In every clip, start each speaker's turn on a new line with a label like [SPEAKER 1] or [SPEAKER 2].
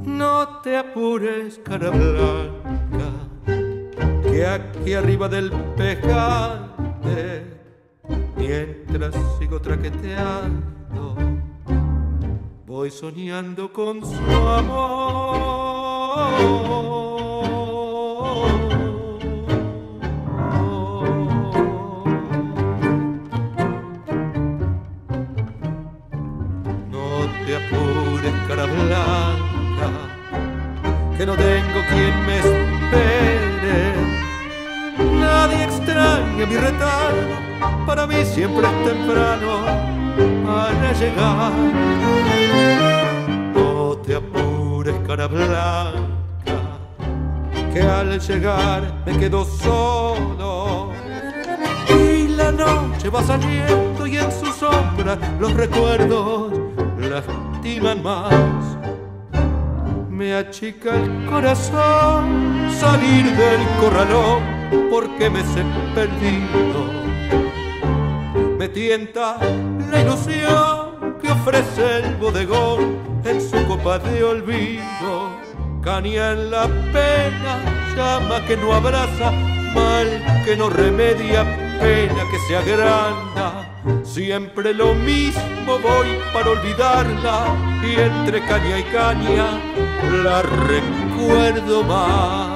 [SPEAKER 1] No te apures, cara blanca, que aquí arriba del pejante, mientras sigo traqueteando, voy soñando con su amor. No te apures, cara blanca, que no tengo quien me espere. Nadie extraña mi retardo, para mí siempre es temprano para llegar. No te apures, cara blanca, que al llegar me quedo solo. Y la noche va saliendo y en su sombra los recuerdos lastiman más. Me achica el corazón salir del corralón porque me sé perdido. Me tienta la ilusión que ofrece el bodegón en su copa de olvido. Caña en la pena, llama que no abraza, mal que no remedia, pena que se agranda. Siempre lo mismo voy para olvidarla y entre caña y caña la recuerdo más.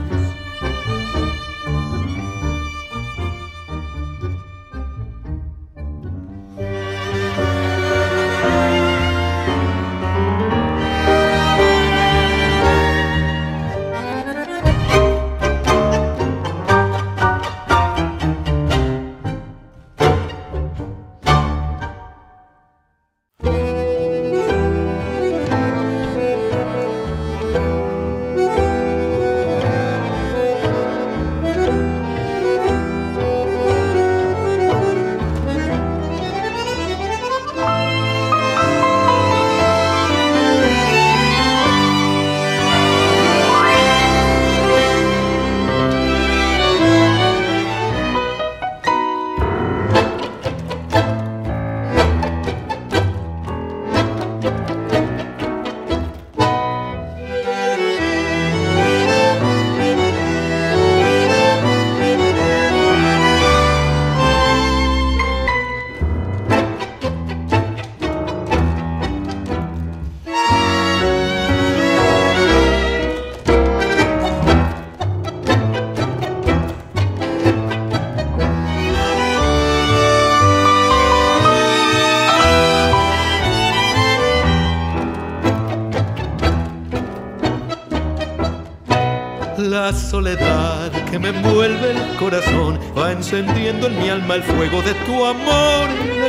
[SPEAKER 1] La soledad que me envuelve el corazón va encendiendo en mi alma el fuego de tu amor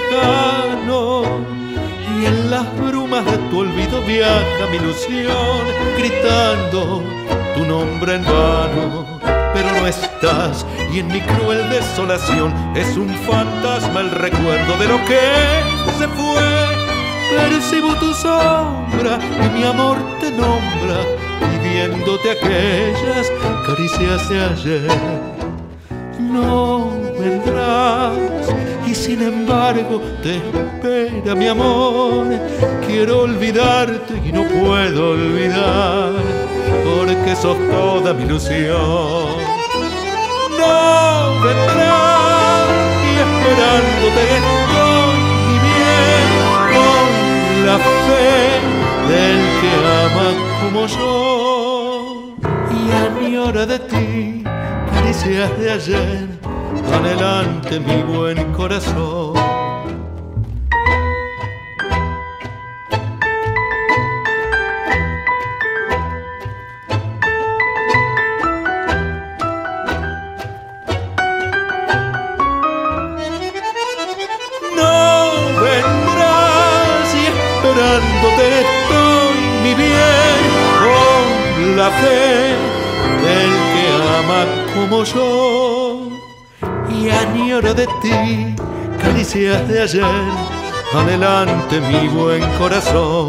[SPEAKER 1] lejano. Y en las brumas de tu olvido viaja mi ilusión, gritando tu nombre en vano. Pero no estás y en mi cruel desolación es un fantasma el recuerdo de lo que se fue. Percibo tu sombra y mi amor te nombra, pidiéndote aquellas caricias de ayer. No vendrás y sin embargo te espera mi amor. Quiero olvidarte y no puedo olvidar, porque sos toda mi ilusión. No vendrás y esperándote estoy, mi bien, con la fe del que ama como yo. Y añora de ti caricias de ayer, adelante mi buen corazón. Esperándote estoy, mi bien, con la fe del que ama como yo. Y añoro de ti caricias de ayer, adelante mi buen corazón.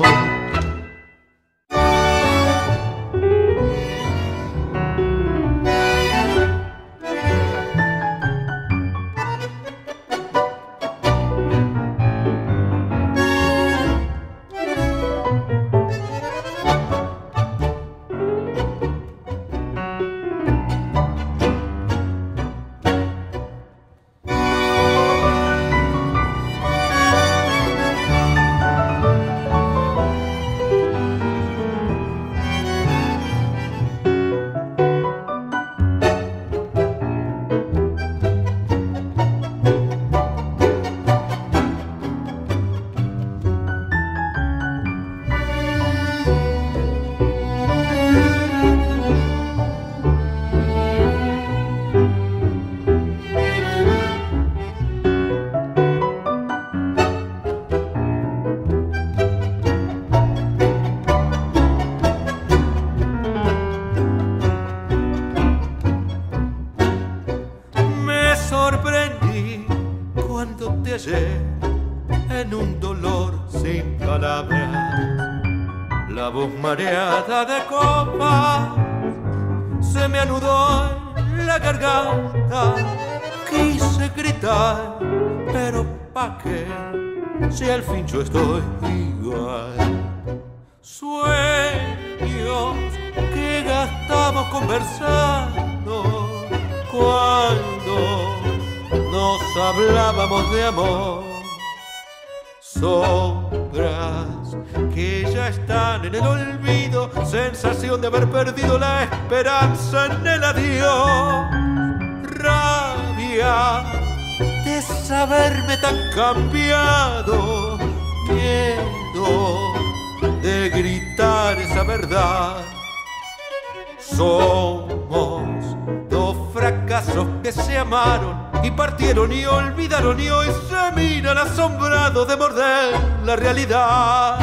[SPEAKER 1] luz mareada de copa se me anudó en la garganta. Quise gritar, pero ¿pa' qué? Si al fin yo estoy igual. Sueños que gastamos conversando cuando nos hablábamos de amor. Sombras que ya están en el olvido, sensación de haber perdido la esperanza en el adiós. Rabia de saberme tan cambiado, miedo de gritar esa verdad. Somos dos fracasos que se amaron y partieron y olvidaron, y hoy se miran asombrados de morder la realidad.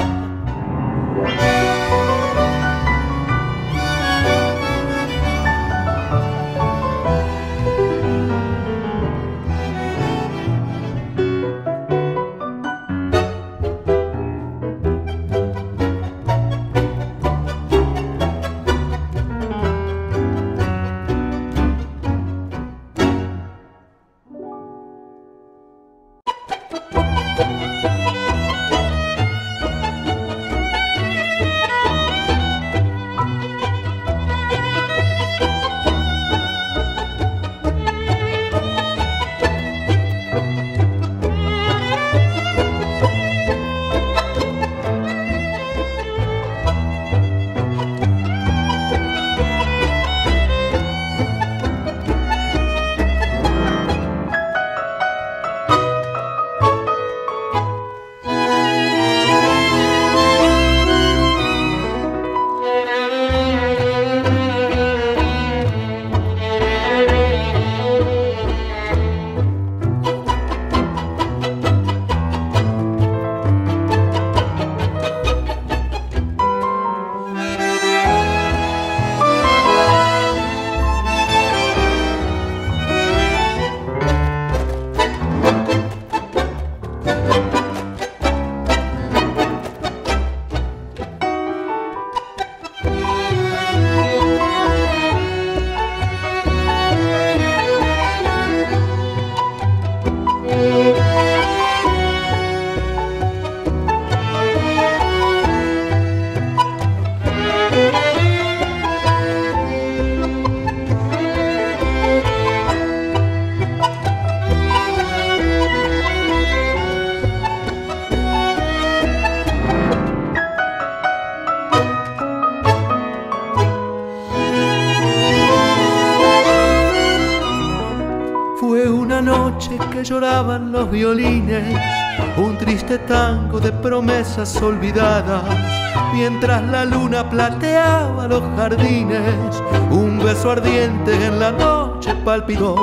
[SPEAKER 2] Que lloraban los violines, un triste tango de promesas olvidadas, mientras la luna plateaba los jardines. Un beso ardiente en la noche palpitó,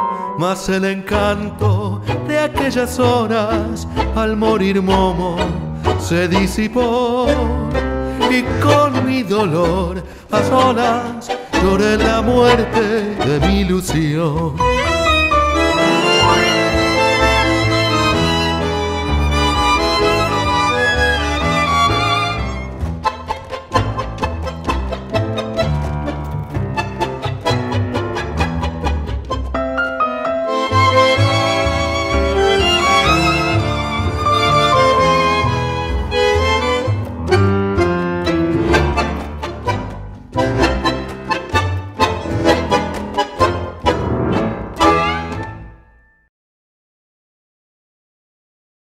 [SPEAKER 2] mas el encanto de aquellas horas al morir Momo se disipó. Y con mi dolor a solas lloré la muerte de mi ilusión.